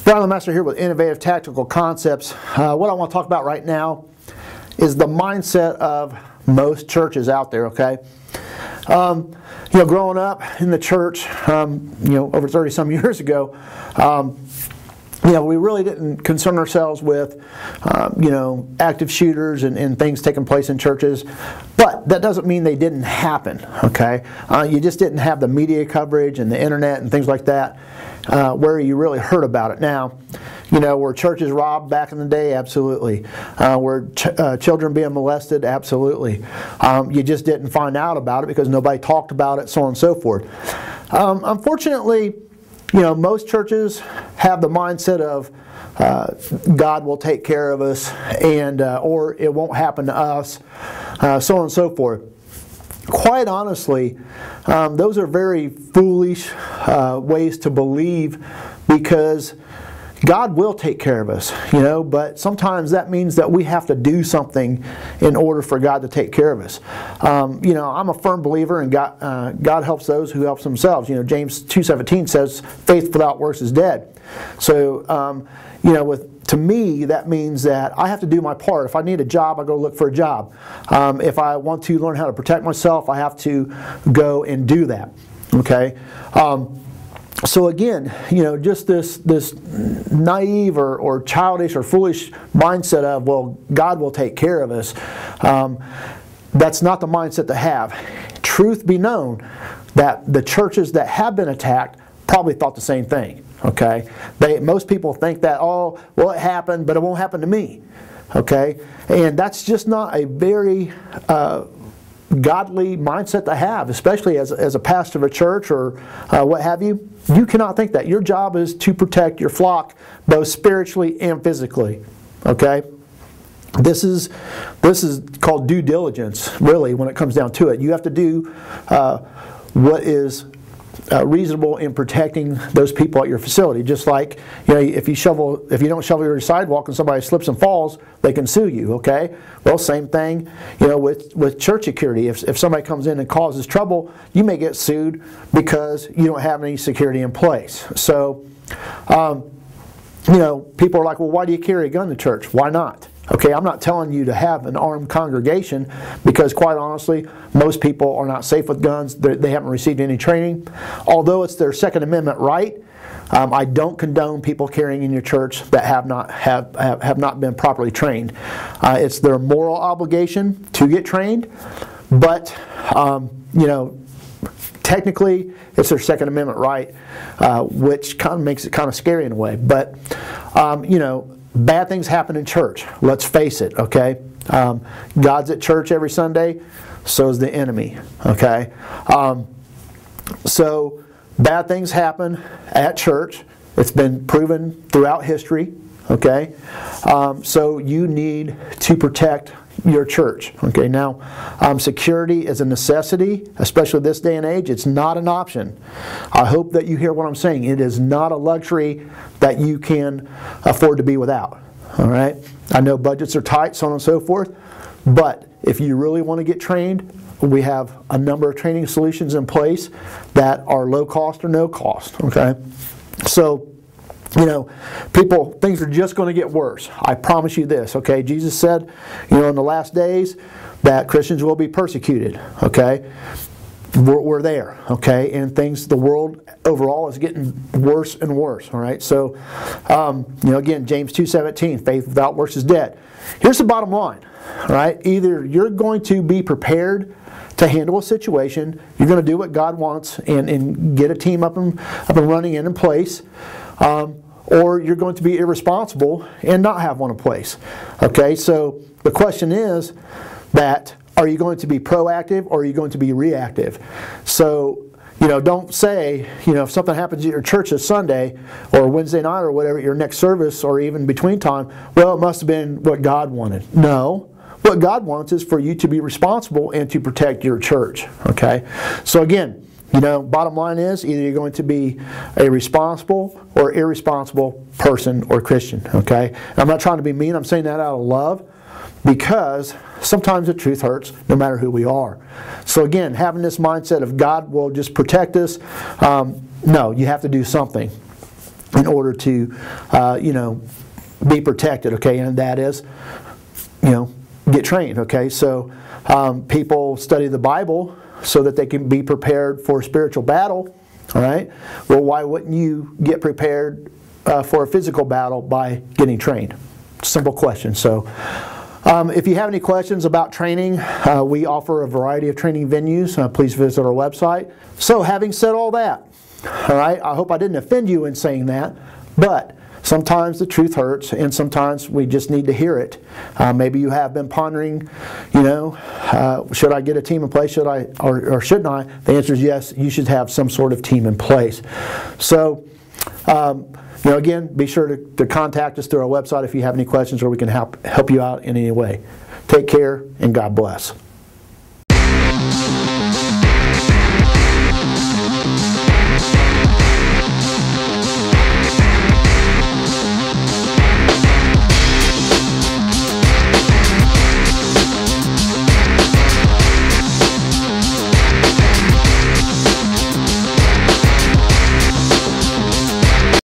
Brian Lemaster here with Innovative Tactical Concepts. What I want to talk about right now is the mindset of most churches out there, okay? Growing up in the church, over 30 some years ago, we really didn't concern ourselves with, active shooters and things taking place in churches. But that doesn't mean they didn't happen, okay? You just didn't have the media coverage and the internet and things like that where you really heard about it. Now, were churches robbed back in the day? Absolutely. Were children being molested? Absolutely. You just didn't find out about it because nobody talked about it, so on and so forth. Unfortunately, most churches have the mindset of God will take care of us, and or it won't happen to us, so on and so forth. Quite honestly, those are very foolish ways to believe, because God will take care of us, but sometimes that means that we have to do something in order for God to take care of us. I'm a firm believer in God helps those who help themselves. James 2:17 says, faith without works is dead. So, to me, that means that I have to do my part. If I need a job, I go look for a job. If I want to learn how to protect myself, I have to go and do that. Okay? So again, just this naive or childish or foolish mindset of, well, God will take care of us. That's not the mindset to have. Truth be known, that the churches that have been attacked probably thought the same thing. Okay, most people think that, oh, well, it happened, but it won't happen to me. Okay, and that's just not a very godly mindset to have, especially as a pastor of a church or what have you. You cannot think that. Your job is to protect your flock both spiritually and physically. Okay? This is called due diligence, really, when it comes down to it. You have to do what is reasonable in protecting those people at your facility. Just like, if you don't shovel your sidewalk and somebody slips and falls, they can sue you. Okay. Well, same thing, with church security. If somebody comes in and causes trouble, you may get sued because you don't have any security in place. So, people are like, well, why do you carry a gun to church? Why not? Okay, I'm not telling you to have an armed congregation, because quite honestly, most people are not safe with guns. They haven't received any training. Although it's their Second Amendment right, I don't condone people carrying in your church that have not been properly trained. It's their moral obligation to get trained, but technically it's their Second Amendment right, which kind of makes it kind of scary in a way. But bad things happen in church. Let's face it, okay? God's at church every Sunday, so is the enemy, okay? So bad things happen at church. It's been proven throughout history, okay? So you need to protect your church. Okay, now security is a necessity, especially this day and age. It's not an option. I hope that you hear what I'm saying. It is not a luxury that you can afford to be without. All right, I know budgets are tight, so on and so forth, but if you really want to get trained, we have a number of training solutions in place that are low cost or no cost. Okay, so things are just going to get worse. I promise you this, okay? Jesus said, in the last days that Christians will be persecuted, okay? We're there, okay? And the world overall is getting worse and worse, all right? So, again, James 2:17, faith without works is dead. Here's the bottom line, all right? Either you're going to be prepared to handle a situation, you're going to do what God wants and get a team up and running and in place, or you're going to be irresponsible and not have one in place. Okay, so the question is that, are you going to be proactive or are you going to be reactive? So, don't say, if something happens at your church this Sunday or Wednesday night or whatever, your next service or even between time, well, it must have been what God wanted. No. What God wants is for you to be responsible and to protect your church. Okay, so again, bottom line is either you're going to be a responsible or irresponsible person or Christian. Okay, and I'm not trying to be mean. I'm saying that out of love, because sometimes the truth hurts no matter who we are. So again, having this mindset of God will just protect us, no, you have to do something. in order to, be protected, okay? And that is, get trained, okay? So people study the Bible so that they can be prepared for spiritual battle, all right? Well, why wouldn't you get prepared for a physical battle by getting trained? Simple question. So if you have any questions about training, we offer a variety of training venues. Please visit our website. So having said all that, all right, I hope I didn't offend you in saying that, but sometimes the truth hurts, and sometimes we just need to hear it. Maybe you have been pondering, should I get a team in place? Should I or shouldn't I? The answer is yes. You should have some sort of team in place. So, again, be sure to contact us through our website if you have any questions, or we can help you out in any way. Take care, and God bless.